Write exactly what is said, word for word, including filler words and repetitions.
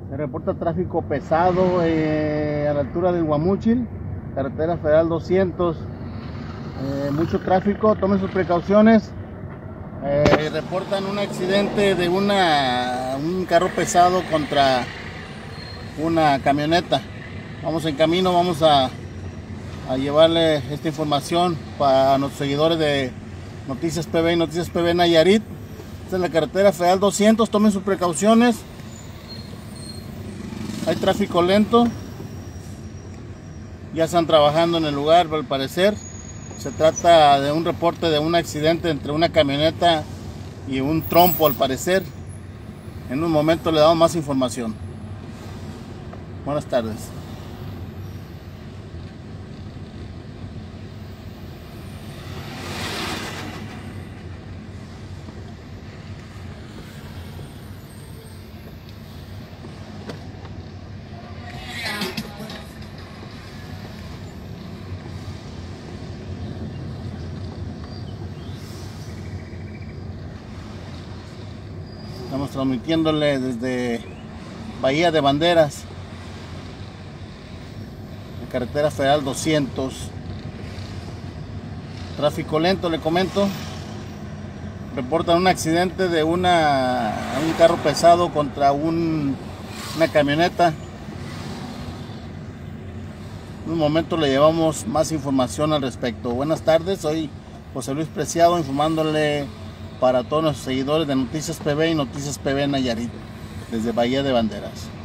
Se reporta tráfico pesado eh, a la altura del Guamúchil, carretera federal doscientos. Eh, mucho tráfico, tomen sus precauciones. Eh, reportan un accidente de una, un carro pesado contra una camioneta. Vamos en camino, vamos a, a llevarle esta información para nuestros seguidores de Noticias P B y Noticias P B Nayarit. Esta es la carretera federal doscientos, tomen sus precauciones. Hay tráfico lento, ya están trabajando en el lugar al parecer. Se trata de un reporte de un accidente entre una camioneta y un trompo al parecer. En un momento le damos más información. Buenas tardes. Estamos transmitiéndole desde Bahía de Banderas, la carretera federal doscientos. Tráfico lento, le comento. Reportan un accidente de una, un carro pesado contra un, una camioneta. En un momento le llevamos más información al respecto. Buenas tardes, soy José Luis Preciado informándole para todos nuestros seguidores de Noticias P B y Noticias P B Nayarit desde Bahía de Banderas.